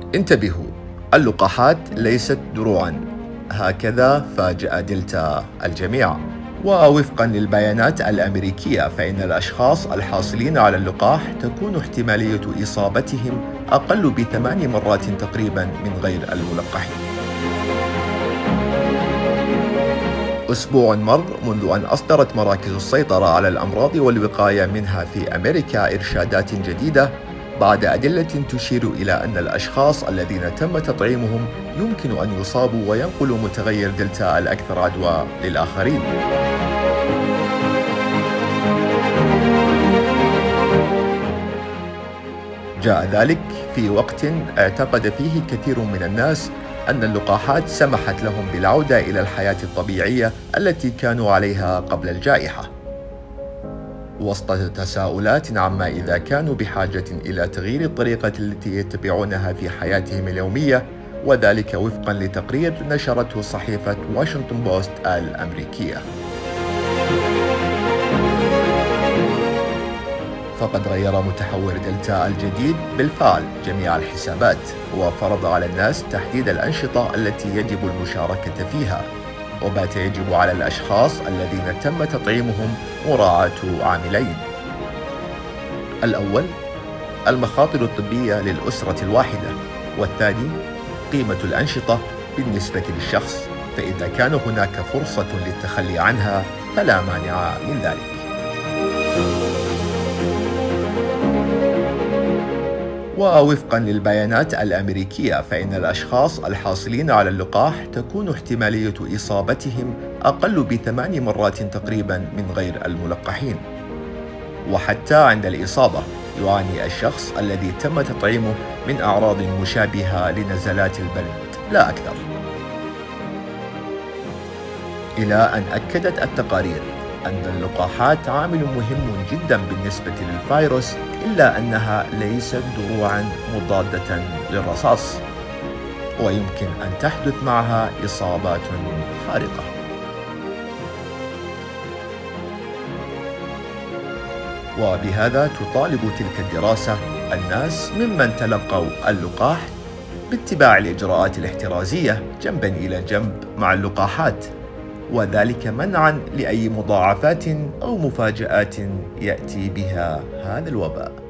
انتبهوا، اللقاحات ليست دروعاً، هكذا فاجأ دلتا الجميع. ووفقاً للبيانات الأمريكية فإن الأشخاص الحاصلين على اللقاح تكون احتمالية إصابتهم أقل ب8 مرات تقريباً من غير الملقحين. أسبوع مر منذ أن أصدرت مراكز السيطرة على الأمراض والوقاية منها في أمريكا إرشادات جديدة بعد أدلة تشير إلى أن الأشخاص الذين تم تطعيمهم يمكن أن يصابوا وينقلوا متغير دلتا الأكثر عدوى للآخرين. جاء ذلك في وقت اعتقد فيه كثير من الناس أن اللقاحات سمحت لهم بالعودة إلى الحياة الطبيعية التي كانوا عليها قبل الجائحة، وسط تساؤلات عما إذا كانوا بحاجة إلى تغيير الطريقة التي يتبعونها في حياتهم اليومية، وذلك وفقاً لتقرير نشرته صحيفة واشنطن بوست الأمريكية. فقد غير متحور دلتا الجديد بالفعل جميع الحسابات، وفرض على الناس تحديد الأنشطة التي يجب المشاركة فيها، وبات يجب على الأشخاص الذين تم تطعيمهم مراعاة عاملين: الأول، المخاطر الطبية للأسرة الواحدة، والثاني، قيمة الأنشطة بالنسبة للشخص، فإذا كان هناك فرصة للتخلي عنها فلا مانع من ذلك. ووفقاً للبيانات الأمريكية فإن الأشخاص الحاصلين على اللقاح تكون احتمالية إصابتهم أقل ب8 مرات تقريباً من غير الملقحين، وحتى عند الإصابة يعاني الشخص الذي تم تطعيمه من أعراض مشابهة لنزلات البرد لا أكثر. إلى أن أكدت التقارير أن اللقاحات عامل مهم جدا بالنسبة للفيروس، إلا أنها ليست دروعا مضادة للرصاص، ويمكن أن تحدث معها إصابات خارقة. وبهذا تطالب تلك الدراسة الناس ممن تلقوا اللقاح باتباع الإجراءات الاحترازية جنبا إلى جنب مع اللقاحات، وذلك منعاً لأي مضاعفات أو مفاجآت يأتي بها هذا الوباء.